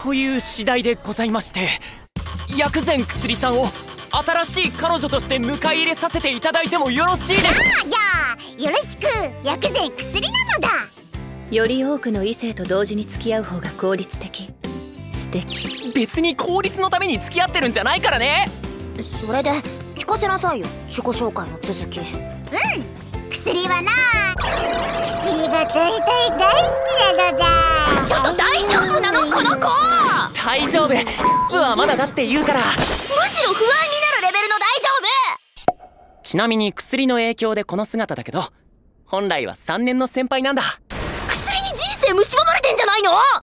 という次第でございまして、薬膳薬さんを新しい彼女として迎え入れさせていただいてもよろしいでしょうか。 じゃあよろしく。薬膳薬なのだ。 より多くの異性と同時に付き合う方が効率的。素敵。 別に効率のために付き合ってるんじゃないからね。 それで聞かせなさいよ、自己紹介の続き。薬はな、薬が大体大好きなのだ。 ちょっと大丈夫なのこの子。 大丈夫はまだだって言うから。 むしろ不安になるレベルの大丈夫。 ちなみに薬の影響でこの姿だけど、本来は3年の先輩なんだ。 薬に人生蝕まれてんじゃないの。